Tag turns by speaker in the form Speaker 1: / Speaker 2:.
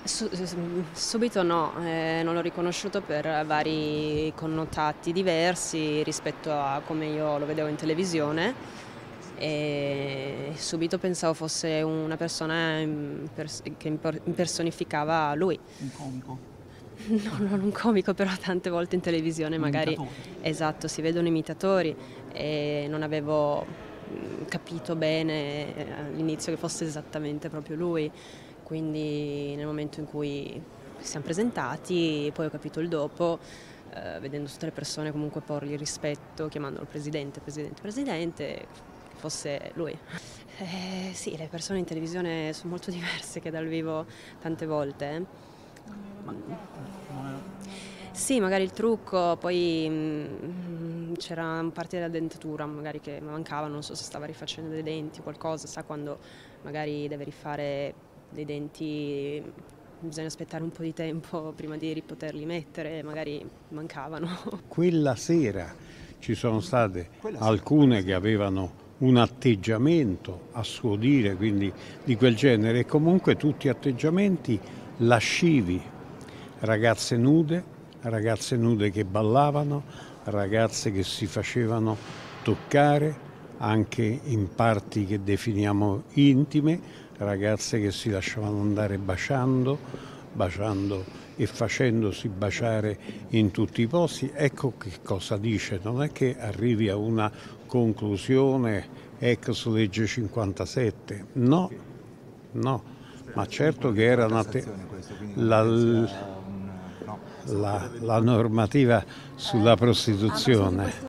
Speaker 1: Subito no, non l'ho riconosciuto per vari connotati diversi rispetto a come io lo vedevo in televisione e subito pensavo fosse una persona che impersonificava lui.
Speaker 2: Un comico,
Speaker 1: No, non un comico, però tante volte in televisione
Speaker 2: un
Speaker 1: magari,
Speaker 2: imitatore.
Speaker 1: esatto, si vedono imitatori e non avevo capito bene all'inizio che fosse esattamente proprio lui, quindi nel momento in cui ci siamo presentati, poi ho capito il dopo, vedendo tutte le persone comunque porgli rispetto, chiamandolo presidente, presidente, presidente, che fosse lui. Sì, le persone in televisione sono molto diverse che dal vivo tante volte.
Speaker 2: Ma non è-
Speaker 1: Sì, magari il trucco, poi c'era parte della dentatura magari che mancava, non so se stava rifacendo dei denti o qualcosa, sa quando magari deve rifare dei denti, bisogna aspettare un po' di tempo prima di poterli mettere, magari mancavano.
Speaker 3: Quella sera ci sono state
Speaker 2: Quella sera,
Speaker 3: alcune che avevano un atteggiamento a suo dire, quindi di quel genere, e comunque tutti atteggiamenti lascivi, ragazze nude che ballavano, ragazze che si facevano toccare anche in parti che definiamo intime, ragazze che si lasciavano andare baciando e facendosi baciare in tutti i posti. Ecco che cosa dice, non è che arrivi a una conclusione ex legge 57, no, no, ma certo che era
Speaker 2: Cassazione questo, quindi
Speaker 3: la,
Speaker 2: credo sia un no.
Speaker 3: la normativa sulla prostituzione.